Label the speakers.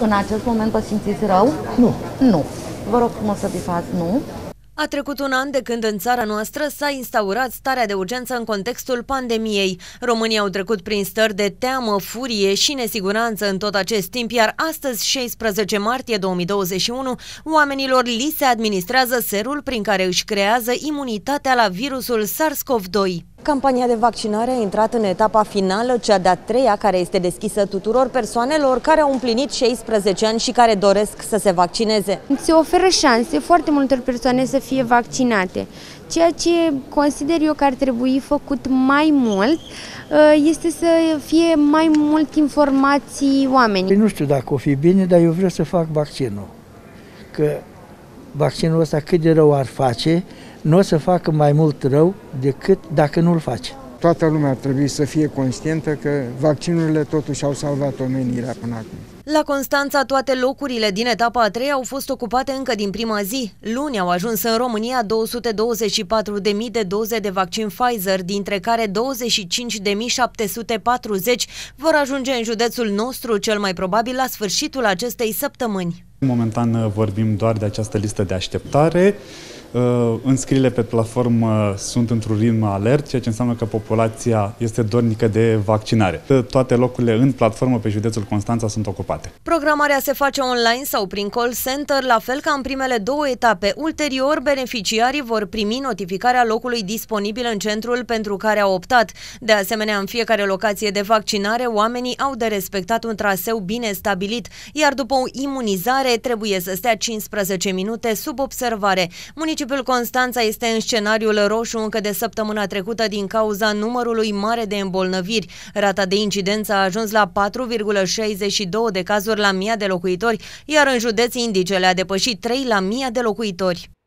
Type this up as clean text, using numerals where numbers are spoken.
Speaker 1: În acest moment vă simțiți rău?
Speaker 2: Nu.
Speaker 1: Nu. Vă rog frumos să bifați nu.
Speaker 3: A trecut un an de când în țara noastră s-a instaurat starea de urgență în contextul pandemiei. Românii au trecut prin stări de teamă, furie și nesiguranță în tot acest timp, iar astăzi, 16 martie 2021, oamenilor li se administrează serul prin care își creează imunitatea la virusul SARS-CoV-2. Campania de vaccinare a intrat în etapa finală, cea de-a treia, care este deschisă tuturor persoanelor care au împlinit 16 ani și care doresc să se vaccineze.
Speaker 4: Se oferă șanse foarte multor persoane să fie vaccinate. Ceea ce consider eu că ar trebui făcut mai mult este să fie mai mult informații oamenii.
Speaker 2: Păi nu știu dacă o fi bine, dar eu vreau să fac vaccinul. Că vaccinul ăsta cât de rău ar face, nu o să facă mai mult rău decât dacă nu-l face.
Speaker 5: Toată lumea ar trebui să fie conștientă că vaccinurile totuși au salvat omenirea până acum.
Speaker 3: La Constanța, toate locurile din etapa a treia au fost ocupate încă din prima zi. Luni au ajuns în România 224.000 de doze de vaccin Pfizer, dintre care 25.740 vor ajunge în județul nostru, cel mai probabil la sfârșitul acestei săptămâni.
Speaker 6: Momentan vorbim doar de această listă de așteptare. Înscrierile pe platformă sunt într-un ritm alert, ceea ce înseamnă că populația este dornică de vaccinare. Toate locurile în platformă pe județul Constanța sunt ocupate.
Speaker 3: Programarea se face online sau prin call center, la fel ca în primele două etape. Ulterior, beneficiarii vor primi notificarea locului disponibil în centrul pentru care au optat. De asemenea, în fiecare locație de vaccinare, oamenii au de respectat un traseu bine stabilit, iar după o imunizare trebuie să stea 15 minute sub observare. Municipiul Constanța este în scenariul roșu încă de săptămâna trecută din cauza numărului mare de îmbolnăviri. Rata de incidență a ajuns la 4,62 de cazuri la 1000 de locuitori, iar în județ indicele a depășit 3 la 1000 de locuitori.